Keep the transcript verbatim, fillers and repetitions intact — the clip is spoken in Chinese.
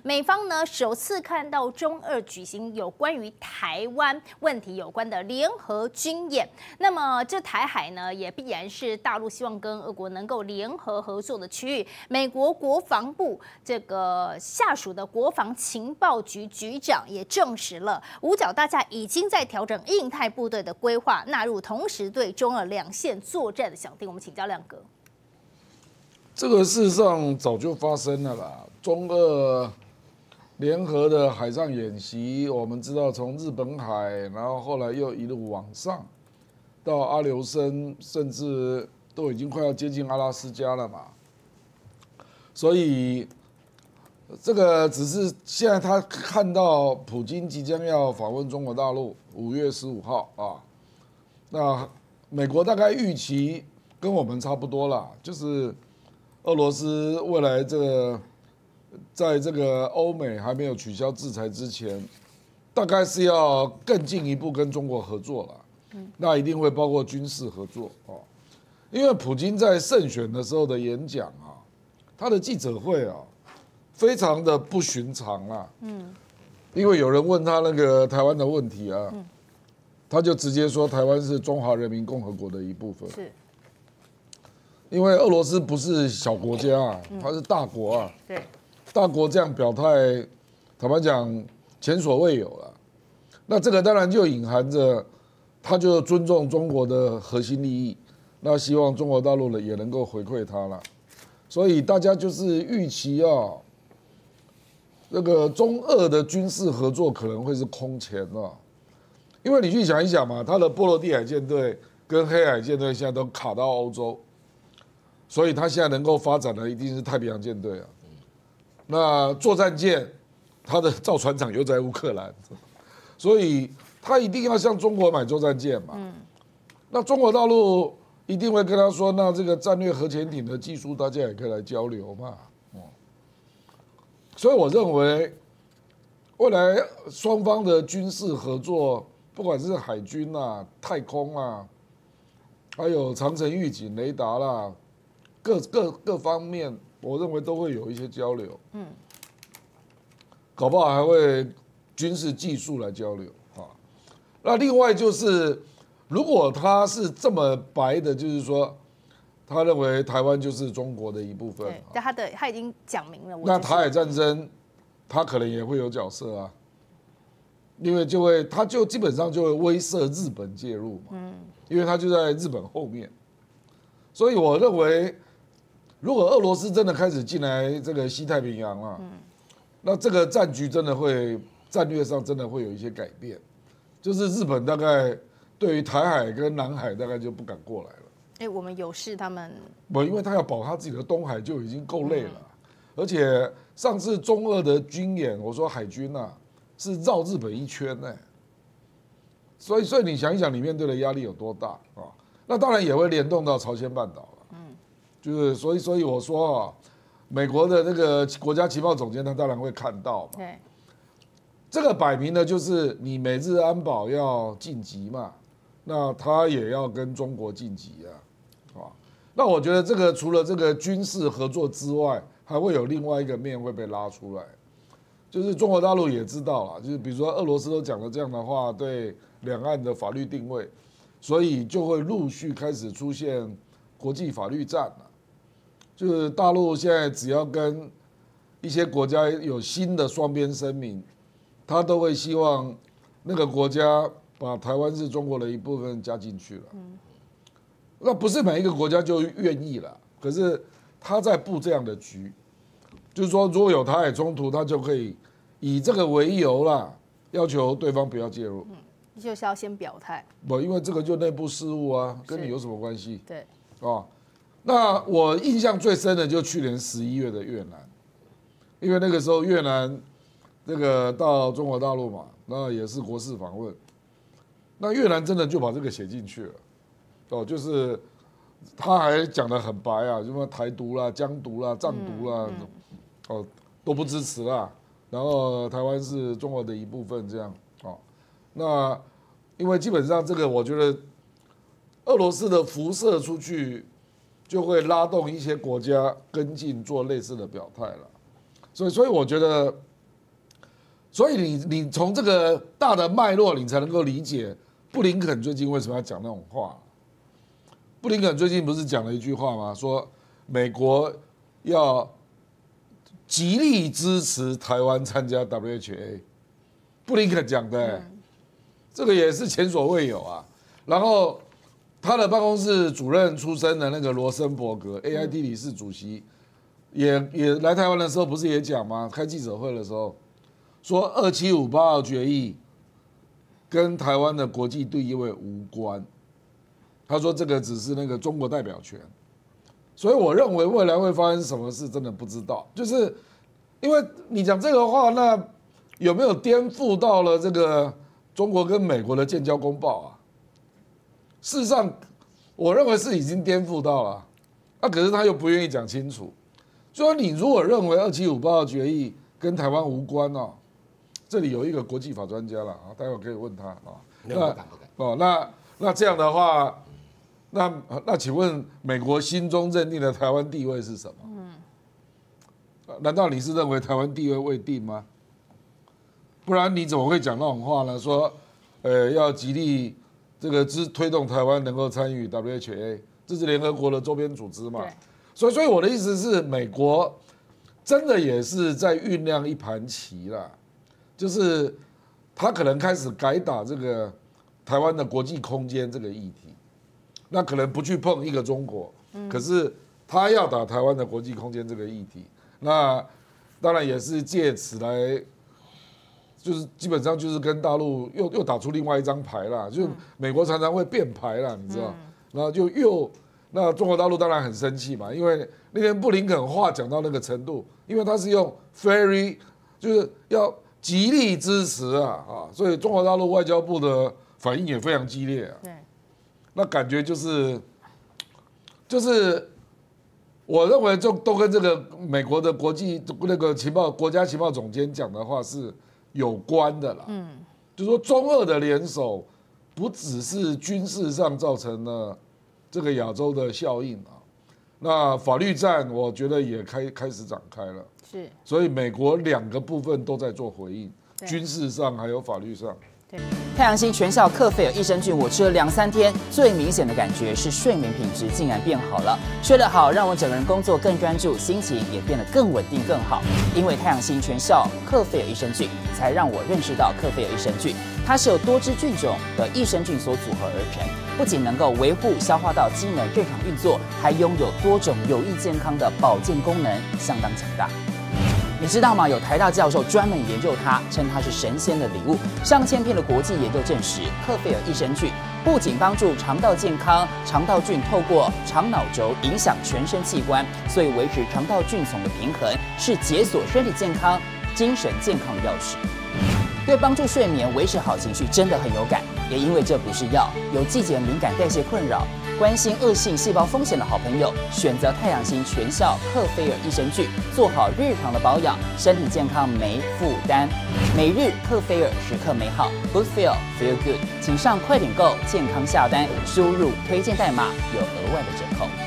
美方呢首次看到中俄举行有关于台湾问题有关的联合军演。那么这台海呢，也必然是大陆希望跟俄国能够联合合作的区域。美国国防部这个下属的国防情报局局长也证实了，五角大厦已经在调整印太部队的规划，纳入同时对中俄两线作战的想定。我们请教亮哥。 这个事实上早就发生了啦，中俄联合的海上演习，我们知道从日本海，然后后来又一路往上，到阿留申，甚至都已经快要接近阿拉斯加了嘛。所以这个只是现在他看到普京即将要访问中国大陆，五月十五号啊，那美国大概预期跟我们差不多啦，就是。 俄罗斯未来这个，在这个欧美还没有取消制裁之前，大概是要更进一步跟中国合作了。那一定会包括军事合作哦。因为普京在胜选的时候的演讲啊，他的记者会啊，非常的不寻常啊。嗯。因为有人问他那个台湾的问题啊，他就直接说台湾是中华人民共和国的一部分。是。 因为俄罗斯不是小国家啊，它是大国啊。对，大国这样表态，坦白讲前所未有了。那这个当然就隐含着，他就尊重中国的核心利益，那希望中国大陆呢也能够回馈他了。所以大家就是预期啊，那个中俄的军事合作可能会是空前啊。因为你去想一想嘛，他的波罗的海舰队跟黑海舰队现在都卡到欧洲。 所以他现在能够发展的一定是太平洋舰队啊。那作战舰，他的造船厂又在乌克兰，所以他一定要向中国买作战舰嘛。那中国大陆一定会跟他说，那这个战略核潜艇的技术，大家也可以来交流嘛。所以我认为，未来双方的军事合作，不管是海军啊、太空啊，还有长程预警雷达啦。 各各各方面，我认为都会有一些交流，嗯，搞不好还会军事技术来交流啊。那另外就是，如果他是这么白的，就是说，他认为台湾就是中国的一部分， 对，他的他已经讲明了。 那台海战争，他可能也会有角色啊，因为就会他就基本上就会威慑日本介入嘛，嗯，因为他就在日本后面，所以我认为。 如果俄罗斯真的开始进来这个西太平洋了，嗯，那这个战局真的会战略上真的会有一些改变，就是日本大概对于台海跟南海大概就不敢过来了。 哎，我们有事他们不，因为他要保他自己的东海就已经够累了，而且上次中俄的军演，我说海军啊是绕日本一圈呢，所以所以你想一想，你面对的压力有多大啊？那当然也会联动到朝鲜半岛。 就是所以，所以我说啊，美国的那个国家情报总监他当然会看到嘛。对，这个摆明的就是你美日安保要晋级嘛，那他也要跟中国晋级啊，啊，那我觉得这个除了这个军事合作之外，还会有另外一个面会被拉出来，就是中国大陆也知道了，就是比如说俄罗斯都讲了这样的话，对两岸的法律定位，所以就会陆续开始出现国际法律战了。 就是大陆现在只要跟一些国家有新的双边声明，他都会希望那个国家把台湾是中国的一部分加进去了。那不是每一个国家就愿意了，可是他在布这样的局，就是说如果有台海冲突，他就可以以这个为由啦，要求对方不要介入。 嗯，就是要先表态。 不，因为这个就内部事务啊，跟你有什么关系？ 对， 啊。 那我印象最深的就去年十一月的越南，因为那个时候越南这个到中国大陆嘛，那也是国事访问，那越南真的就把这个写进去了，哦，就是他还讲得很白啊，什么台独啦、疆独啦、藏独啦，哦都不支持啦，然后台湾是中国的一部分这样，哦，那因为基本上这个我觉得俄罗斯的辐射出去。 就会拉动一些国家跟进做类似的表态了，所以所以我觉得所以你你从这个大的脉络，你才能够理解布林肯最近为什么要讲那种话。布林肯最近不是讲了一句话吗？说美国要极力支持台湾参加 W H A， 布林肯讲的、欸嗯，这个也是前所未有啊。然后他的办公室主任出身的那个罗森伯格 A I T 理事主席，也也来台湾的时候不是也讲吗？开记者会的时候。说二七五八号决议跟台湾的国际地位无关，他说这个只是那个中国代表权，所以我认为未来会发生什么事真的不知道，就是因为你讲这个话，那有没有颠覆到了这个中国跟美国的建交公报啊？事实上，我认为是已经颠覆到了，那、啊、可是他又不愿意讲清楚，就说你如果认为二七五八号决议跟台湾无关哦。这里有一个国际法专家了啊，待会可以问他啊。 那哦，那那这样的话，那那请问美国心中认定的台湾地位是什么？嗯，难道你是认为台湾地位未定吗？不然你怎么会讲那种话呢？说，呃，要极力这个支推动台湾能够参与 W H A， 这是联合国的周边组织嘛？所以，所以我的意思是，美国真的也是在酝酿一盘棋啦。就是他可能开始改打这个台湾的国际空间这个议题，那可能不去碰一个中国，可是他要打台湾的国际空间这个议题，那当然也是借此来，就是基本上就是跟大陆又又打出另外一张牌啦，就美国常常会变牌啦，你知道，然后就又那中国大陆当然很生气嘛，因为那天布林肯话讲到那个程度，因为他是用 very 就是要。极力支持啊啊！所以中国大陆外交部的反应也非常激烈啊。对，那感觉就是，就是我认为就都跟这个美国的国际那个情报国家情报总监讲的话是有关的啦。嗯，就说中俄的联手不只是军事上造成了这个亚洲的效应啊，那法律战我觉得也开开始展开了。是，所以美国两个部分都在做回应，军事上还有法律上。 对，太阳星全效克菲尔益生菌，我吃了两三天，最明显的感觉是睡眠品质竟然变好了，睡得好，让我整个人工作更专注，心情也变得更稳定更好。因为太阳星全效克菲尔益生菌，才让我认识到克菲尔益生菌，它是由多支菌种的益生菌所组合而成，不仅能够维护消化道机能正常运作，还拥有多种有益健康的保健功能，相当强大。你知道吗？有台大教授专门研究它，称它是神仙的礼物。上千篇的国际研究证实，克菲尔益生菌不仅帮助肠道健康，肠道菌透过肠脑轴影响全身器官，所以维持肠道菌丛的平衡是解锁身体健康、精神健康的钥匙。对帮助睡眠、维持好情绪真的很有感。也因为这不是药，有季节敏感、代谢困扰、关心恶性细胞风险的好朋友，选择太阳星全效克菲尔益生菌，做好日常的保养，身体健康没负担。每日克菲尔，时刻美好 ，Good Feel Feel Good， 请上快点购健康下单，输入推荐代码有额外的折扣。